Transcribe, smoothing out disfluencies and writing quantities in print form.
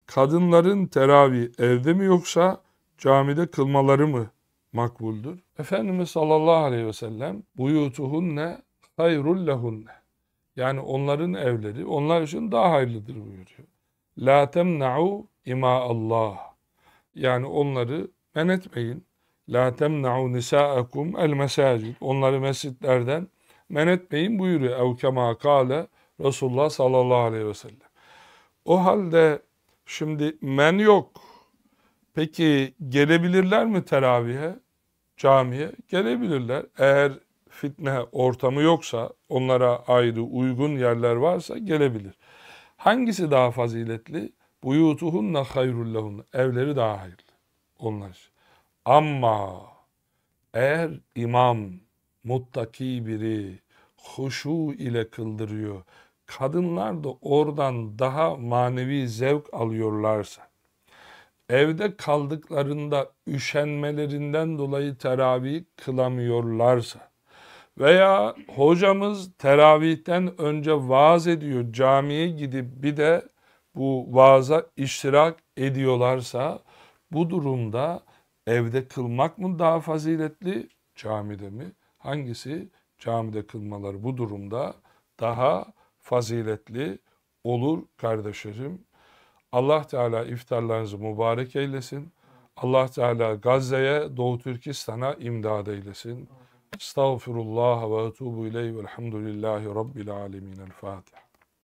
kadınların teravih evde mi yoksa camide kılmaları mı makbuldür? Efendimiz sallallahu aleyhi ve sellem buyutuhunne hayrul lehunne. Yani onların evleri onlar için daha hayırlıdır buyuruyor. La temna'u ima Allah. Yani onları men etmeyin. La temna'u nisa'akum el mesacid. Onları mescitlerden men etmeyin buyuruyor. Ev kema kâle Resulullah sallallahu aleyhi ve sellem. O halde şimdi men yok. Peki gelebilirler mi teravihe, camiye? Gelebilirler. Eğer fitne ortamı yoksa, onlara ayrı uygun yerler varsa gelebilir. Hangisi daha faziletli? Buyutuhunne hayrul lehunne. Evleri daha hayırlı onlar için. Ama eğer imam muttaki biri huşu ile kıldırıyor, kadınlar da oradan daha manevi zevk alıyorlarsa, evde kaldıklarında üşenmelerinden dolayı teravih kılamıyorlarsa veya hocamız teravihten önce vaaz ediyor, camiye gidip bir de bu vaaza iştirak ediyorlarsa, bu durumda evde kılmak mı daha faziletli, camide mi? Hangisi? Camide kılmaları bu durumda daha faziletli olur kardeşlerim. Allah Teala iftarlarınızı mübarek eylesin. Allah Teala Gazze'ye, Doğu Türkistan'a imdad eylesin. Estağfirullah ve etubu ileyhi velhamdülillahi rabbil alemin. El Fatiha.